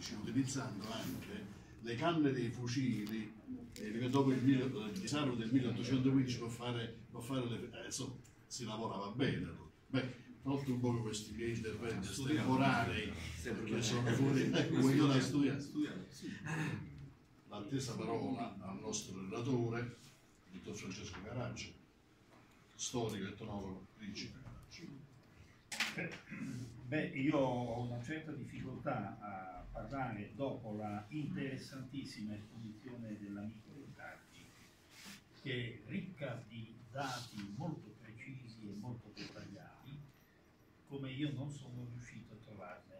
14, utilizzando anche le canne dei fucili, perché dopo il disarmo del 1815 insomma, si lavorava bene. Beh, tolto un po' questi miei interventi estemporanei, che sono fuori, io la studiare. L'attesa parola al nostro relatore, dottor Francesco Caraccio, storico etnologo principe. Beh, io ho una certa difficoltà a parlare dopo la interessantissima esposizione dell'amico Riccardi, che è ricca di dati molto precisi e molto dettagliati, come io non sono riuscito a trovarne,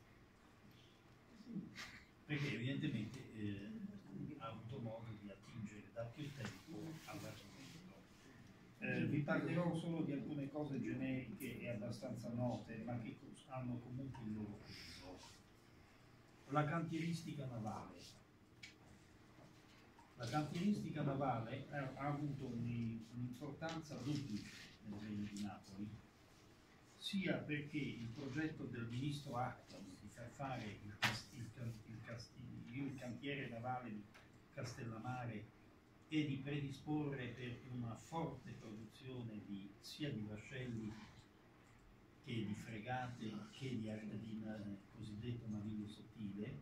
perché evidentemente ha avuto modo di attingere da più tempo all'argomento. Vi parlerò solo di alcune cose generiche e abbastanza note, ma che hanno comunque il loro peso. La cantieristica navale. La cantieristica navale ha avuto un'importanza duplice nel Regno di Napoli, sia perché il progetto del ministro Acton di far fare il cantiere navale di Castellammare e di predisporre per una forte produzione sia di vascelli che di fregate che di cosiddetto naviglio sottile,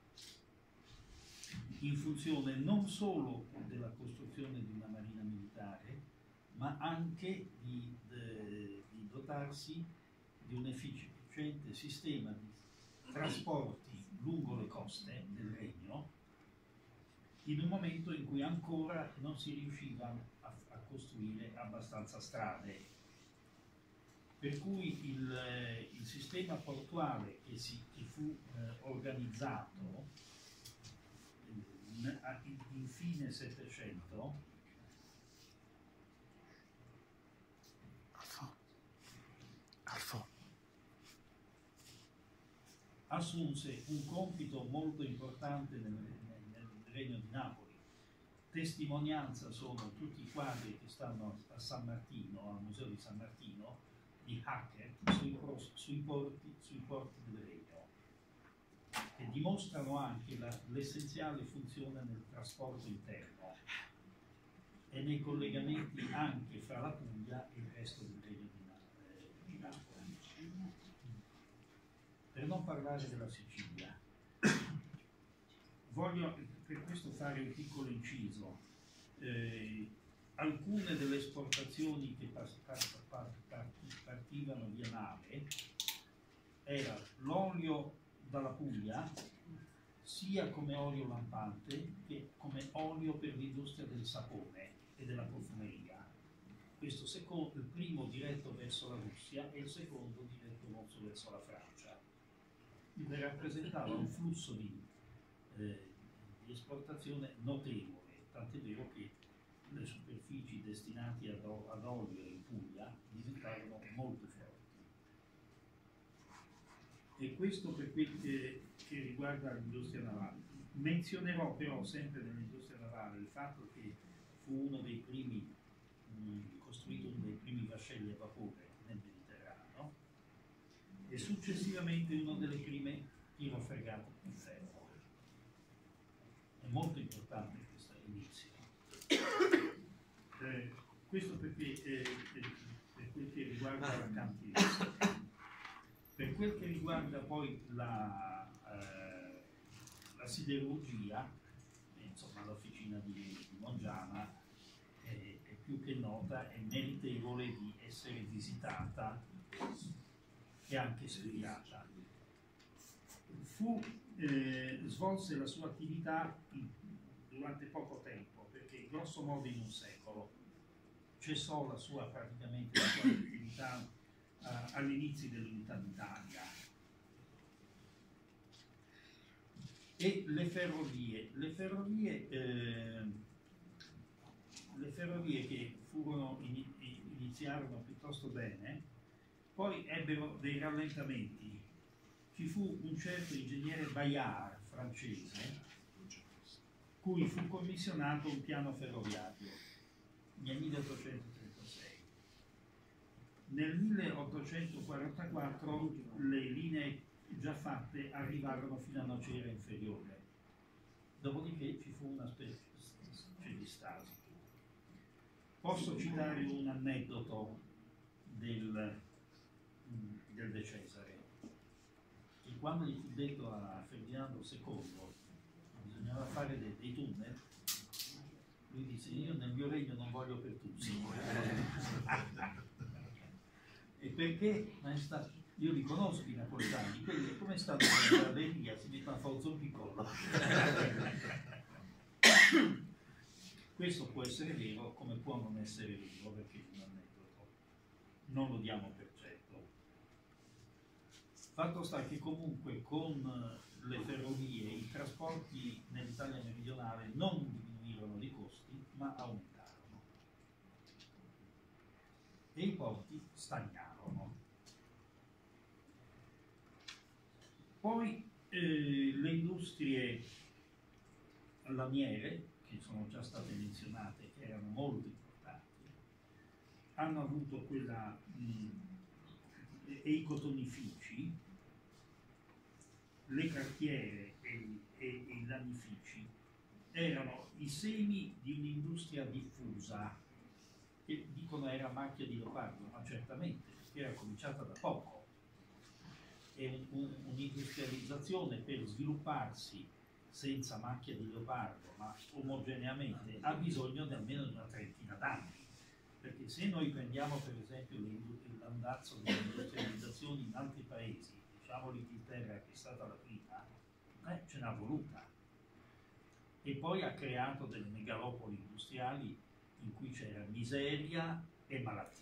in funzione non solo della costruzione di una marina militare, ma anche di dotarsi di un efficiente sistema di trasporti lungo le coste del Regno, in un momento in cui ancora non si riusciva a costruire abbastanza strade. Per cui il sistema portuale che fu organizzato in fine Settecento assunse un compito molto importante nel Regno di Napoli. Testimonianza sono tutti i quadri che stanno a San Martino, al Museo di San Martino, di Hackett sui porti del Regno, che dimostrano anche l'essenziale funzione nel trasporto interno e nei collegamenti anche fra la Puglia e il resto del Regno di Napoli. Per non parlare della Sicilia, voglio per questo fare un piccolo inciso. Alcune delle esportazioni che partivano via nave era l'olio dalla Puglia, sia come olio lampante che come olio per l'industria del sapone e della profumeria. Questo secondo, il primo diretto verso la Russia e il secondo diretto verso la Francia. Rappresentava un flusso di esportazione notevole, tant'è vero che le superfici destinate ad olio in Puglia diventavano molto forti. E questo per quel che riguarda l'industria navale. Menzionerò però sempre nell'industria navale il fatto che fu uno dei primi, costruito uno dei primi vascelli a vapore nel Mediterraneo e successivamente una delle prime pirofregate in ferro. È molto importante questo inizio. Questo perché per quel che riguarda la cantieristica. Per quel che riguarda poi la siderurgia, insomma l'officina di Mongiana è più che nota, è meritevole di essere visitata e anche studiata. Svolse la sua attività durante poco tempo, perché grosso modo in un secolo. Cessò praticamente la sua attività all'inizio dell'Unità d'Italia. E le ferrovie che iniziarono piuttosto bene, poi ebbero dei rallentamenti. Ci fu un certo ingegnere Bayard, francese, cui fu commissionato un piano ferroviario nel 1836. Nel 1844 le linee già fatte arrivarono fino a Nocera Inferiore. Dopodiché ci fu una specie di stasi. Posso citare un aneddoto del De Cesare, che quando gli fu detto a Ferdinando II bisognava fare dei tunnel, lui disse: io nel mio regno non voglio Pertuzzi. E perché io li conosco i napoletani, quelli come è stato con la Galleria, si mettono a fare un zombicolo. Questo può essere vero come può non essere vero, perché è un aneddoto, non lo diamo per certo. Fatto sta che comunque con le ferrovie i trasporti nell'Italia meridionale non diminuirono di costi, ma aumentarono. E i porti stagnarono. Poi le industrie lamiere, che sono già state menzionate, che erano molto importanti, hanno avuto quella e i cotonifici, le cartiere e i lamifici erano i semi di un'industria diffusa, che dicono era macchia di leopardo, ma certamente, perché era cominciata da poco. E un'industrializzazione per svilupparsi senza macchia di leopardo, ma omogeneamente, ha bisogno di almeno di una trentina d'anni. Perché se noi prendiamo per esempio l'andazzo delle industrializzazioni in altri paesi, diciamo l'Inghilterra che è stata la prima, ce n'ha voluta. E poi ha creato delle megalopoli industriali in cui c'era miseria e malattie.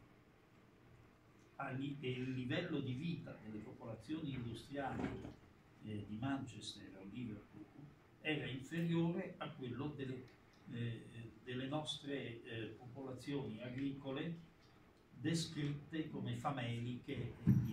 E il livello di vita delle popolazioni industriali di Manchester o Liverpool era inferiore a quello delle nostre popolazioni agricole descritte come fameliche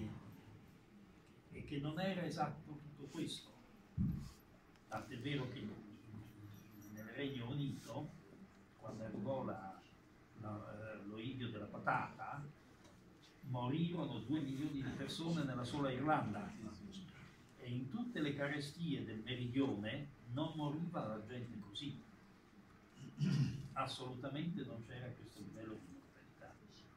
e che non era esatto tutto questo. Tant'è vero che nel Regno Unito, quando arrivò l'oidio della patata, morirono 2 milioni di persone nella sola Irlanda, e in tutte le carestie del meridione non moriva la gente così. Assolutamente non c'era questo livello di mortalità.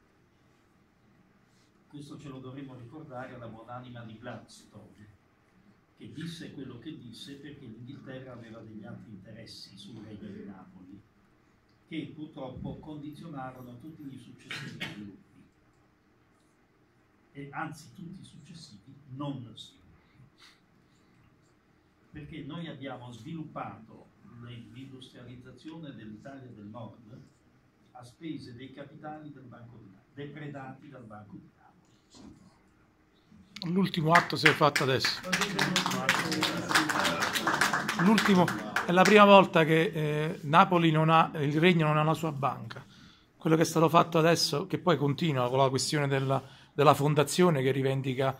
Questo ce lo dovremmo ricordare alla buonanima di Gladstone, che disse quello che disse perché l'Inghilterra aveva degli altri interessi sul regno di Napoli, che purtroppo condizionarono tutti gli successivi sviluppi. E anzi tutti i successivi non sviluppi. Perché noi abbiamo sviluppato l'industrializzazione dell'Italia del Nord a spese dei capitali del Banco di Napoli, depredati dal Banco di Napoli. L'ultimo atto si è fatto adesso. L'ultimo è la prima volta che Napoli non ha, il Regno non ha la sua banca. Quello che è stato fatto adesso, che poi continua con la questione della fondazione che rivendica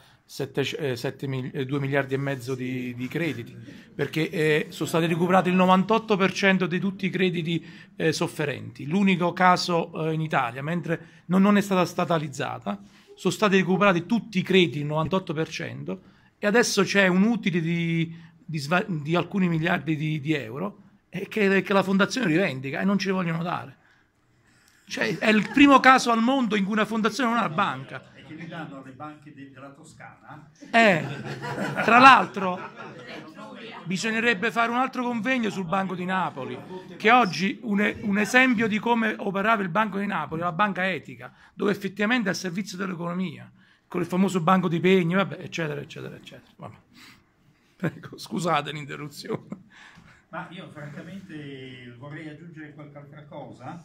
2 miliardi e mezzo di crediti, perché sono stati recuperati il 98% di tutti i crediti sofferenti, l'unico caso in Italia, mentre non è stata statalizzata, sono stati recuperati tutti i crediti, il 98%, e adesso c'è un utile di alcuni miliardi di euro che la fondazione rivendica e non ce li vogliono dare. Cioè, è il primo caso al mondo in cui una fondazione non ha banca. E che li danno alle banche della Toscana? Tra l'altro, bisognerebbe fare un altro convegno sul Banco di Napoli, che oggi un esempio di come operava il Banco di Napoli, la banca etica, dove effettivamente è al servizio dell'economia, con il famoso banco di pegni, vabbè, eccetera, eccetera, eccetera. Vabbè. Prego, scusate l'interruzione. Ma io francamente vorrei aggiungere qualche altra cosa.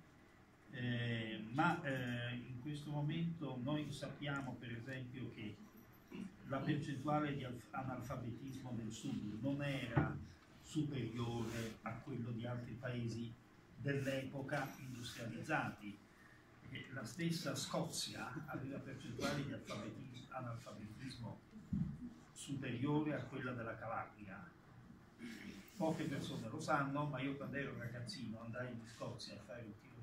In questo momento noi sappiamo per esempio che la percentuale di analfabetismo del sud non era superiore a quello di altri paesi dell'epoca industrializzati. La stessa Scozia aveva percentuali di analfabetismo superiore a quella della Calabria. Poche persone lo sanno, ma io quando ero ragazzino andai in Scozia a fare un tirocinio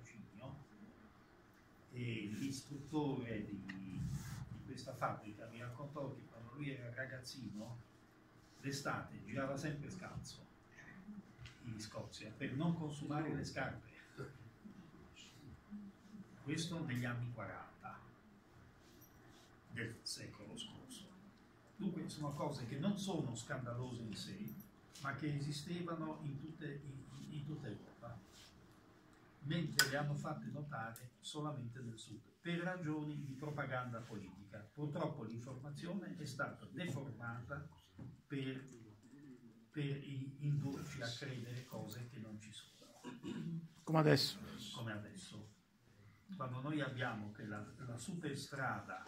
e l'istruttore di questa fabbrica mi raccontò che quando lui era ragazzino, l'estate girava sempre scalzo in Scozia per non consumare le scarpe. Questo negli anni 40 del secolo scorso. Dunque sono cose che non sono scandalose in sé, ma che esistevano in tutta Europa, mentre le hanno fatte notare solamente nel sud, per ragioni di propaganda politica. Purtroppo l'informazione è stata deformata per indurci a credere cose che non ci sono. Come adesso. Come adesso. Quando noi abbiamo che la superstrada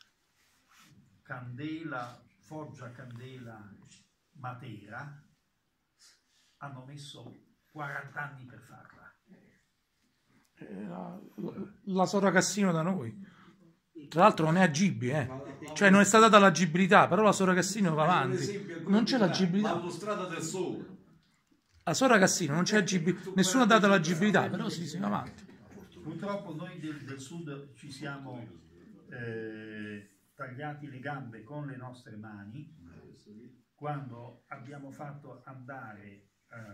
Foggia Candela Matera hanno messo 40 anni per farla. La Sora Cassino da noi. Tra l'altro non è agibile, cioè non è stata data l'agibilità, però la Sora Cassino va avanti. Non c'è l'agibilità. L'autostrada del Sole. La Sora Cassino non c'è agibilità, nessuno ha dato l'agibilità, però si va avanti. Purtroppo noi del sud ci siamo tagliati le gambe con le nostre mani quando abbiamo fatto andare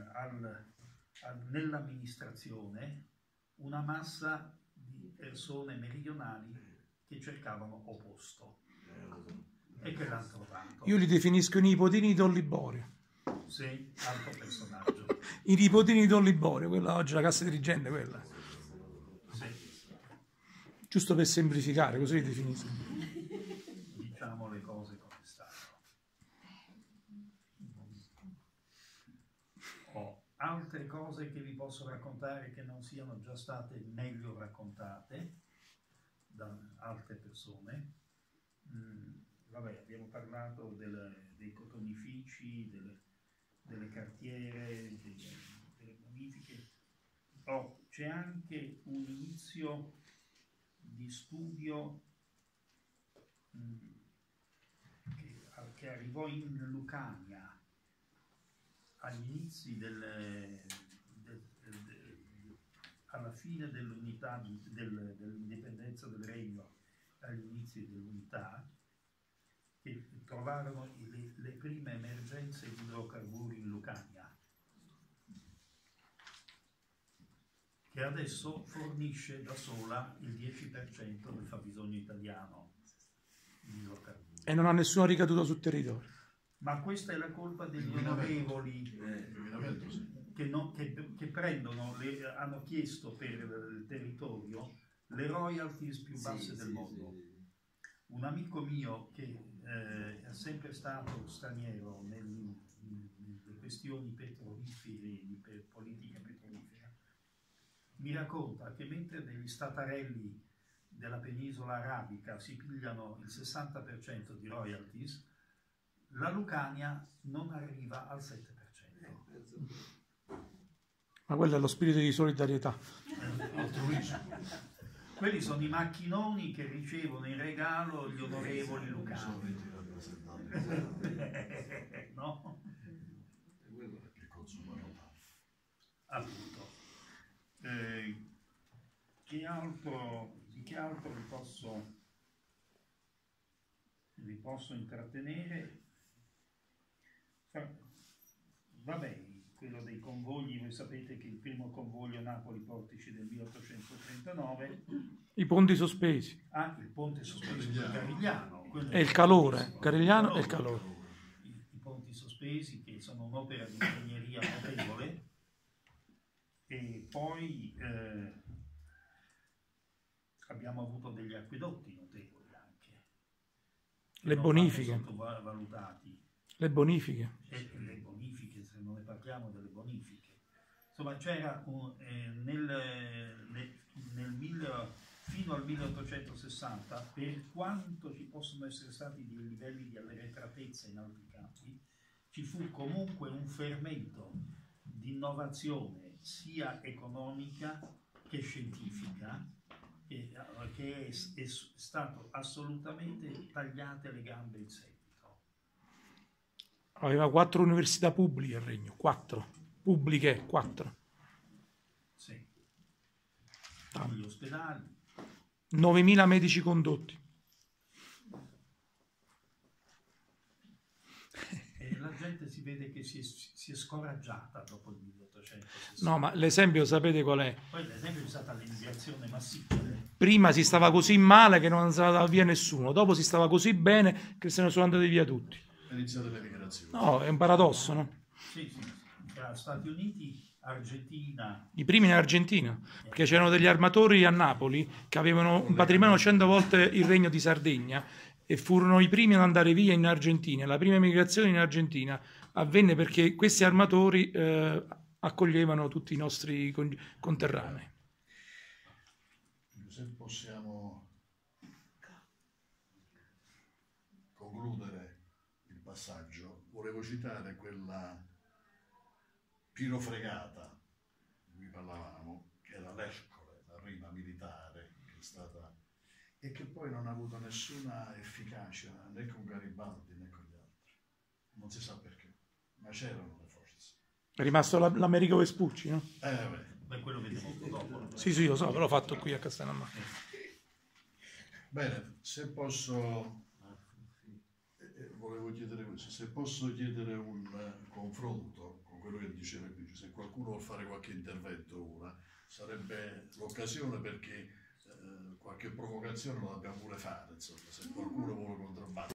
nell'amministrazione una massa di persone meridionali che cercavano opposto e che l'hanno trovato. Io li definisco i nipotini di Don Liborio. Sì, altro personaggio. I nipotini di Don Liborio, quella oggi la cassa dirigente, quella. Sì. Giusto per semplificare, così li definisco. Diciamo le cose come stanno. Ho altre cose che vi posso raccontare che non siano già state meglio raccontate da altre persone. Vabbè, abbiamo parlato dei cotonifici, delle cartiere, delle bonifiche. C'è anche un inizio di studio che arrivò in Lucania agli inizi alla fine dell'unità dell'indipendenza del regno, agli inizi dell'unità, che trovarono le prime emergenze di idrocarburi in Lucania, che adesso fornisce da sola il 10% del fabbisogno italiano di idrocarburi. E non ha nessuna ricaduta sul territorio. Ma questa è la colpa degli onorevoli che prendono, hanno chiesto per il territorio le royalties più basse del mondo. Un amico mio che è sempre stato straniero nelle questioni petrolifere, di politica petrolifera, mi racconta che mentre degli statarelli della penisola arabica si pigliano il 60% di royalties, la Lucania non arriva al 7%. Ma quello è lo spirito di solidarietà. Quelli sono i macchinoni che ricevono in regalo gli onorevoli lucani. No? Appunto. Di che altro vi posso intrattenere? Vabbè, quello dei convogli, voi sapete che il primo convoglio Napoli-Portici del 1839... I ponti sospesi. Ah, il ponte sospeso di Carigliano. E il calore, Carigliano e il calore. I ponti sospesi che sono un'opera di ingegneria notevole. E poi abbiamo avuto degli acquedotti notevoli anche. Le bonifiche. Sottovalutati. Le bonifiche. Le bonifiche, se non ne parliamo delle bonifiche. Insomma, c'era fino al 1860, per quanto ci possono essere stati dei livelli di arretratezza in altri campi, ci fu comunque un fermento di innovazione sia economica che scientifica, che è stato assolutamente tagliate le gambe in seguito. Aveva 4 università pubbliche il regno, 4 pubbliche, 4. Sì. Gli ospedali. 9.000 medici condotti. gente si vede che si è scoraggiata dopo il 1860. No, ma l'esempio sapete qual è? Poi l'esempio è stata l'immigrazione massiccia. Prima si stava così male che non andava via nessuno, dopo si stava così bene che se ne sono andati via tutti. È iniziata l'emigrazione. No, è un paradosso, no? Sì, tra Stati Uniti, Argentina. I primi in Argentina, perché c'erano degli armatori a Napoli che avevano un patrimonio 100 volte il regno di Sardegna e furono i primi ad andare via in Argentina. La prima emigrazione in Argentina avvenne perché questi armatori accoglievano tutti i nostri conterranei. Se possiamo concludere il passaggio, volevo citare quella pirofregata di cui parlavamo, che era l'Ercole, la prima militare, che è stata, e che poi non ha avuto nessuna efficacia né con Garibaldi né con gli altri. Non si sa perché, ma c'erano le forze. È rimasto l'Americo Vespucci, no? Beh, quello vediamo dopo. Sì, lo so, però l'ho fatto qui a Castellammare. Bene, se posso, volevo chiedere questo, se posso chiedere un confronto con quello che diceva Luigi, se qualcuno vuole fare qualche intervento ora, sarebbe l'occasione, perché qualche provocazione la dobbiamo pure fare, insomma, se qualcuno vuole controbattere.